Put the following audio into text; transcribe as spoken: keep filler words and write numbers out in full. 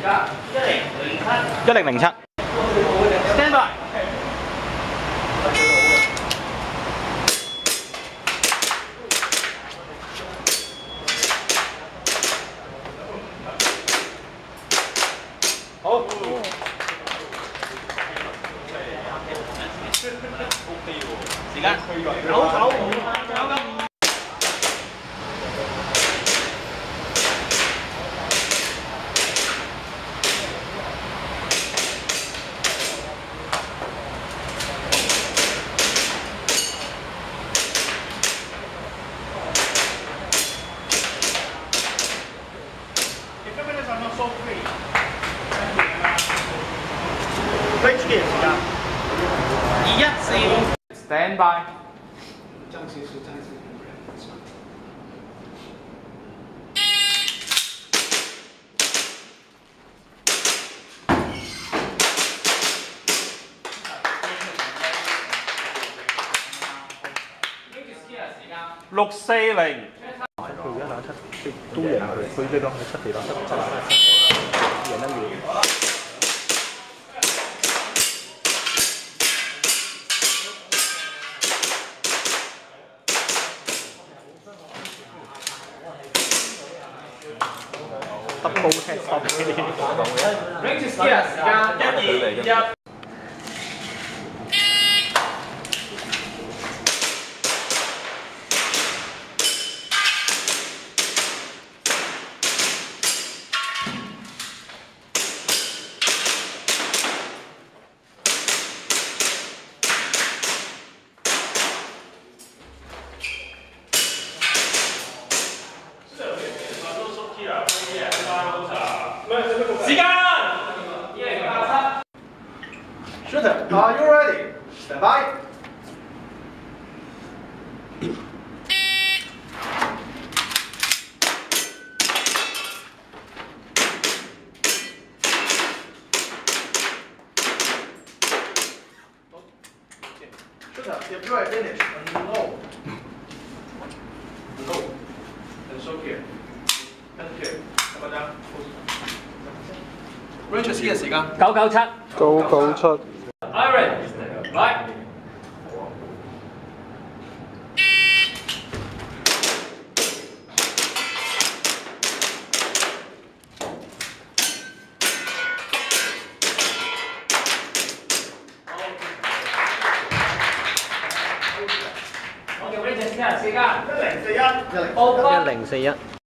一零零七。Stand by。好。時間。九九五。九九。 Rd 嘅時間，二一四 ，stand by。爭少少，爭少少。六四零。佢而家打七，都贏佢，佢呢個係七地打七，七贏得遠。 double test 收俾你講嘅。Rd 時間一二一。時間。Shooter, are you ready? Stand by. ，Shooter, if you are finished, no, no, and so here, and here, 咁樣。 Rd 嘅時間九九七，九九七。Iron， 來。我叫 Rd 時間一零四一，一零四一。